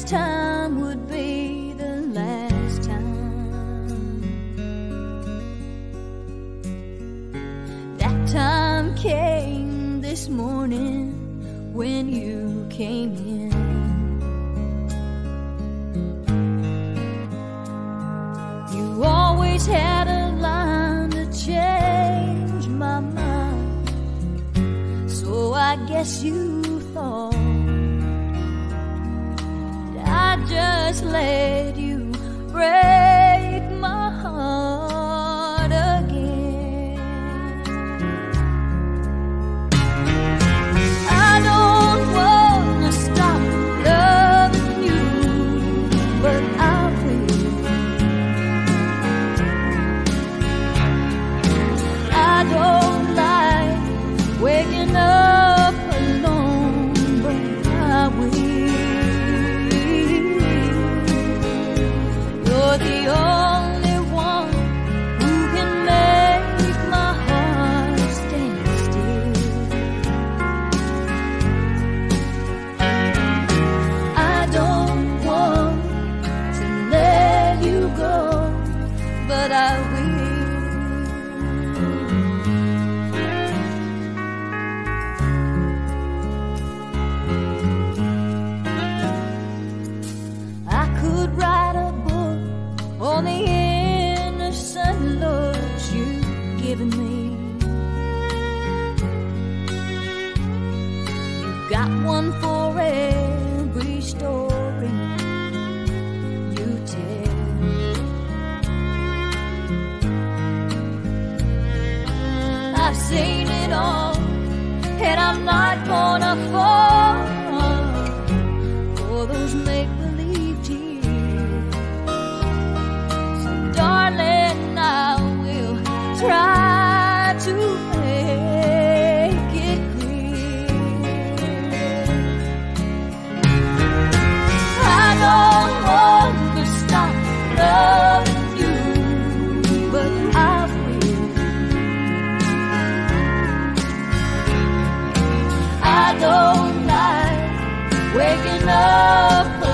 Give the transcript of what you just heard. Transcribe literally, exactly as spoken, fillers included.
this time would be the last time. That time came this morning when you came in. You always had a line to change my mind, so I guess you thought I just let you break my heart again. I don't wanna stop loving you, but I will. I don't like waking up alone, but I will. You're the only one who can make my heart stand still. I don't want to let you go, but I will. I could write a book on the innocent looks you've given me. You've got one for every story you tell. I've seen it all, and I'm not gonna fall for those make-believe tears. Darling, I will try to make it clear. I don't want to stop loving you, but I will. I don't like waking up